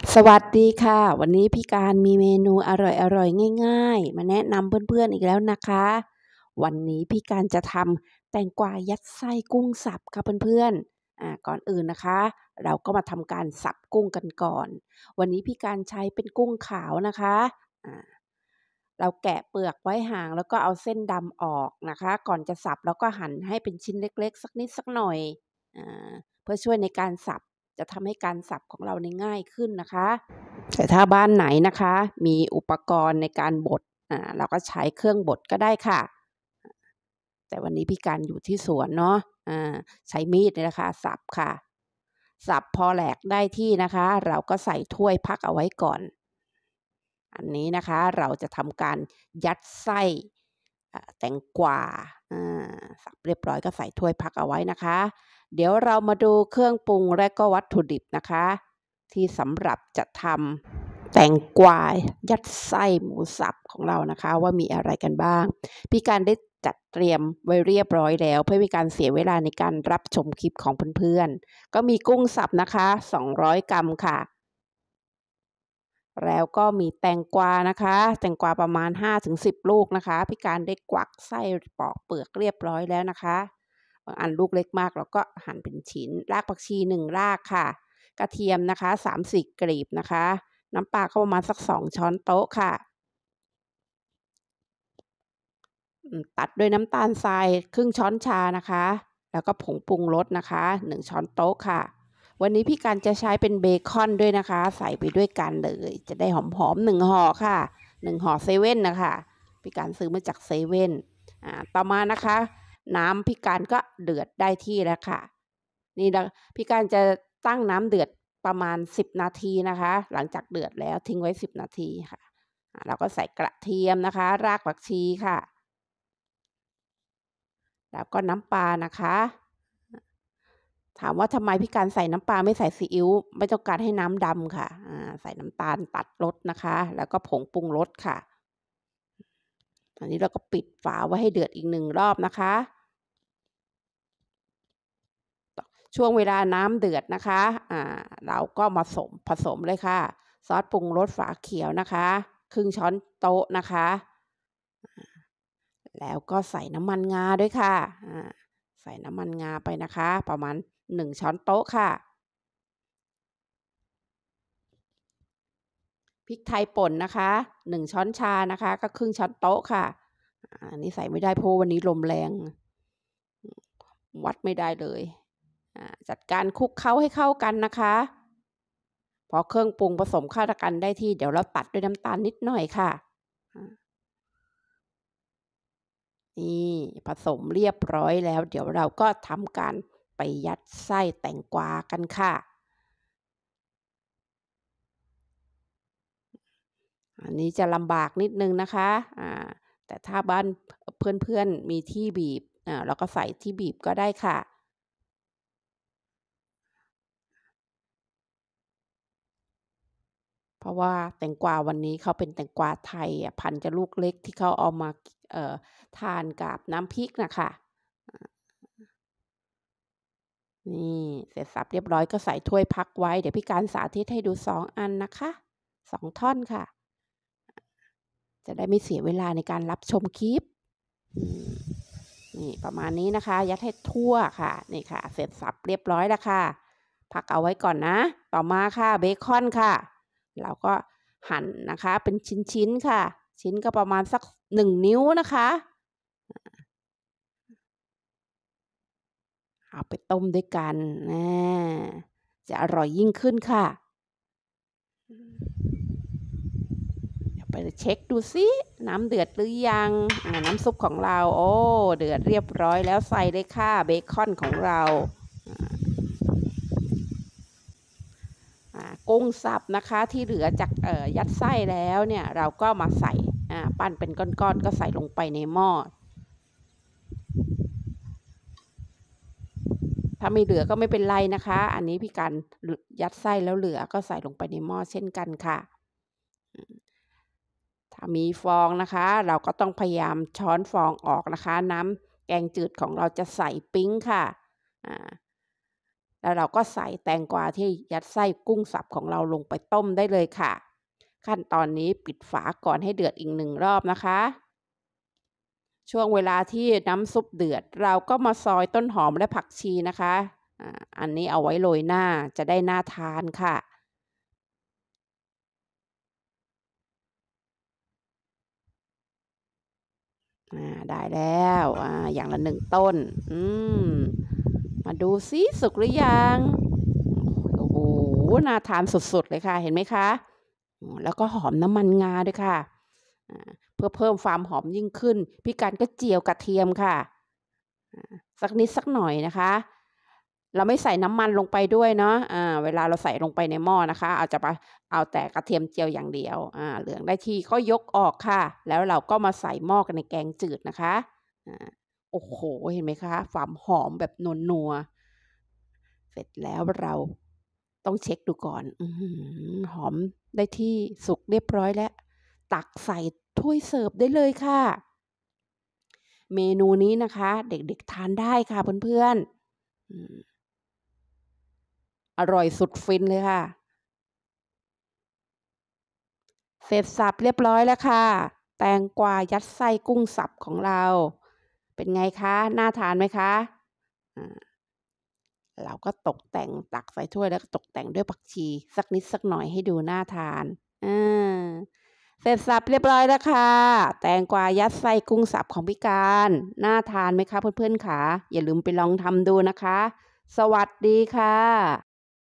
สวัสดีค่ะวันนี้พี่การมีเมนูอร่อยๆง่ายๆมาแนะนำเพื่อนๆอีกแล้วนะคะวันนี้พี่การจะทำแตงกวายัดไส้กุ้งสับค่ะเพื่อนๆก่อนอื่นนะคะเราก็มาทำการสับกุ้งกันก่อนวันนี้พี่การใช้เป็นกุ้งขาวนะคะอ่าเราแกะเปลือกไว้ห่างแล้วก็เอาเส้นดำออกนะคะก่อนจะสับแล้วก็หั่นให้เป็นชิ้นเล็กๆสักนิดสักหน่อยอ่าเพื่อช่วยในการสับจะทำให้การสับของเราง่ายขึ้นนะคะ แต่ถ้าบ้านไหนนะคะมีอุปกรณ์ในการบดเราก็ใช้เครื่องบดก็ได้ค่ะแต่วันนี้พี่การอยู่ที่สวนเนาะใช้มีดนี่แหละค่ะสับค่ะสับพอแหลกได้ที่นะคะเราก็ใส่ถ้วยพักเอาไว้ก่อนอันนี้นะคะเราจะทำการยัดไส้แตงกวาสับเรียบร้อยก็ใส่ถ้วยพักเอาไว้นะคะเดี๋ยวเรามาดูเครื่องปรุงและก็วัตถุดิบนะคะที่สำหรับจะทำแตงกวายัดไส้หมูสับของเรานะคะว่ามีอะไรกันบ้างพี่การได้จัดเตรียมไว้เรียบร้อยแล้วเพื่อไม่ให้การเสียเวลาในการรับชมคลิปของเพื่อนๆก็มีกุ้งสับนะคะ200 กรัมค่ะแล้วก็มีแตงกวานะคะแตงกวาประมาณ5-10 ลูกนะคะพี่การได้กวักไส้ปอกเปลือกเรียบร้อยแล้วนะคะบางอันลูกเล็กมากเราก็หั่นเป็นชิ้นรากผักชี1รากค่ะกระเทียมนะคะ3-4 กลีบนะคะน้ำปลาก็ประมาณสัก2 ช้อนโต๊ะค่ะตัดด้วยน้ำตาลทรายครึ่งช้อนชานะคะแล้วก็ผงปรุงรสนะคะ1 ช้อนโต๊ะค่ะวันนี้พี่การจะใช้เป็นเบคอนด้วยนะคะใส่ไปด้วยกันเลยจะได้หอมๆ1 ห่อค่ะ1 ห่อเซเว่นนะคะพี่การซื้อมาจากเซเว่นต่อมานะคะน้ำพี่การก็เดือดได้ที่แล้วค่ะนี่นะพี่การจะตั้งน้ำเดือดประมาณ10 นาทีนะคะหลังจากเดือดแล้วทิ้งไว้10 นาทีค่ะเราก็ใส่กระเทียมนะคะรากผักชีค่ะแล้วก็น้ำปลานะคะถามว่าทำไมพี่การใส่น้ำปลาไม่ใส่ซีอิ๊วไม่ต้องการให้น้ำดำค่ะใส่น้ำตาลตัดรสนะคะแล้วก็ผงปรุงรสค่ะอันนี้เราก็ปิดฝาไว้ให้เดือดอีก1 รอบนะคะช่วงเวลาน้ำเดือดนะคะเราก็มาผสมเลยค่ะซอสปรุงรสฝาเขียวนะคะครึ่งช้อนโต๊ะนะคะแล้วก็ใส่น้ำมันงาด้วยค่ะใส่น้ำมันงาไปนะคะประมาณ1 ช้อนโต๊ะค่ะพริกไทยป่นนะคะ1 ช้อนชานะคะก็ครึ่งช้อนโต๊ะค่ะอันนี้ใส่ไม่ได้เพราะวันนี้ลมแรงวัดไม่ได้เลยจัดการคลุกเคล้าให้เข้ากันนะคะพอเครื่องปรุงผสมเข้ากันได้ที่เดี๋ยวเราตัดด้วยน้ำตาลนิดหน่อยค่ะนี่ผสมเรียบร้อยแล้วเดี๋ยวเราก็ทำการไปยัดไส้แตงกวากันค่ะอันนี้จะลำบากนิดนึงนะคะแต่ถ้าบ้านเพื่อนๆมีที่บีบเราก็ใส่ที่บีบก็ได้ค่ะเพราะว่าแตงกวาวันนี้เขาเป็นแตงกวาไทยพันธุ์จะลูกเล็กที่เขาเอามาทานกับน้ำพริกนะคะนี่เสร็จสับเรียบร้อยก็ใส่ถ้วยพักไว้เดี๋ยวพี่การสาธิตให้ดู2 อันนะคะ2 ท่อนค่ะจะได้ไม่เสียเวลาในการรับชมคลิปนี่ประมาณนี้นะคะยัดให้ทั่วค่ะนี่ค่ะเสร็จสับเรียบร้อยแล้วค่ะพักเอาไว้ก่อนนะต่อมาค่ะเบคอนค่ะเราก็หั่นนะคะเป็นชิ้นๆค่ะชิ้นก็ประมาณสัก1 นิ้วนะคะเอาไปต้มด้วยกันจะอร่อยยิ่งขึ้นค่ะเดี๋ยวไปเช็คดูซิน้ำเดือดหรือยังน้ำซุปของเราโอ้เดือดเรียบร้อยแล้วใส่เลยค่ะเบคอนของเรากุ้งสับนะคะที่เหลือจากยัดไส้แล้วเนี่ยเราก็มาใส่ปั้นเป็นก้อนๆก็ใส่ลงไปในหม้อถ้าไม่เหลือก็ไม่เป็นไรนะคะอันนี้พี่การยัดไส้แล้วเหลือก็ใส่ลงไปในหม้อเช่นกันค่ะถ้ามีฟองนะคะเราก็ต้องพยายามช้อนฟองออกนะคะน้ำแกงจืดของเราจะใสปิ๊งค่ะแล้วเราก็ใส่แตงกวาที่ยัดไส้กุ้งสับของเราลงไปต้มได้เลยค่ะขั้นตอนนี้ปิดฝาก่อนให้เดือดอีก1 รอบนะคะช่วงเวลาที่น้ำซุปเดือดเราก็มาซอยต้นหอมและผักชีนะคะอันนี้เอาไว้โรยหน้าจะได้น่าทานค่ะได้แล้วอย่างละ1 ต้นมมาดูซิสุกหรือยังโอ้โหน่าทานสุดๆเลยค่ะเห็นไหมคะแล้วก็หอมน้ำมันงาด้วยค่ะเพื่อเพิ่มความหอมยิ่งขึ้นพี่การก็เจียวกระเทียมค่ะสักนิดสักหน่อยนะคะเราไม่ใส่น้ำมันลงไปด้วยเนาะเวลาเราใส่ลงไปในหม้อนะคะเอาแต่กระเทียมเจียวอย่างเดียวเหลืองได้ที่ก็ยกออกค่ะแล้วเราก็มาใส่หม้อกันในแกงจืดนะคะอาโอ้โฮเห็นไหมคะความหอมแบบนัวๆเสร็จแล้วเราต้องเช็กดูก่อนหอมได้ที่สุกเรียบร้อยแล้วตักใส่ถ้วยเสิร์ฟได้เลยค่ะเมนูนี้นะคะเด็กๆทานได้ค่ะเพื่อนๆอร่อยสุดฟินเลยค่ะเสร็จสับเรียบร้อยแล้วค่ะแตงกวายัดไส้กุ้งสับของเราเป็นไงคะน่าทานไหมคะอา เราก็ตกแต่งตักใส่ถ้วยแล้วก็ตกแต่งด้วยผักชีสักนิดสักหน่อยให้ดูน่าทานอาเสร็จสับเรียบร้อยแล้วค่ะแตงกวายัดไส้กุ้งสับของพี่การน่าทานไหมคะเพื่อนๆคะอย่าลืมไปลองทำดูนะคะสวัสดีค่ะ